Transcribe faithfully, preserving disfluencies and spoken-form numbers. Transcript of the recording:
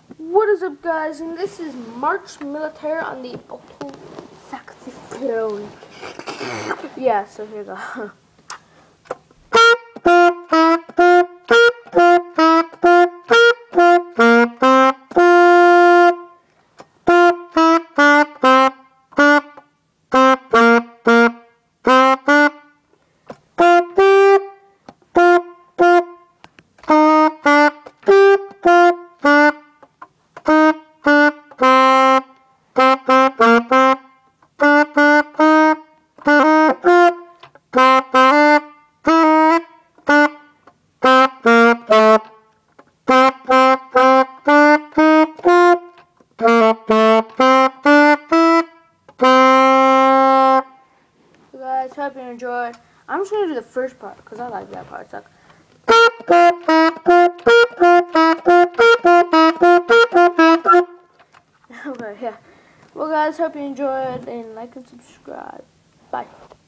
What is up, guys? And this is March Military on the alto saxophone. Yeah, so here we go. Guys, hope you enjoyed. I'm just gonna do the first part because I like that part. It's like okay, yeah. Well, guys, hope you enjoyed and like and subscribe. Bye.